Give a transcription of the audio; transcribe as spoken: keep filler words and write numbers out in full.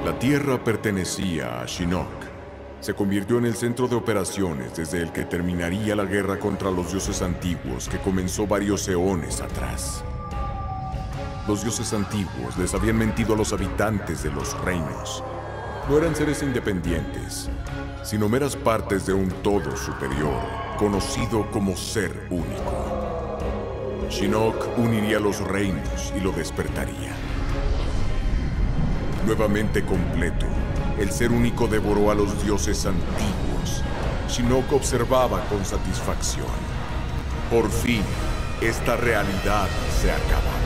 La Tierra pertenecía a Shinnok. Se convirtió en el centro de operaciones desde el que terminaría la guerra contra los dioses antiguos que comenzó varios eones atrás. Los dioses antiguos les habían mentido a los habitantes de los reinos. No eran seres independientes, sino meras partes de un todo superior, conocido como Ser Único. Shinnok uniría los reinos y lo despertaría. Nuevamente completo, el Ser Único devoró a los dioses antiguos. Shinnok observaba con satisfacción. Por fin, esta realidad se acababa.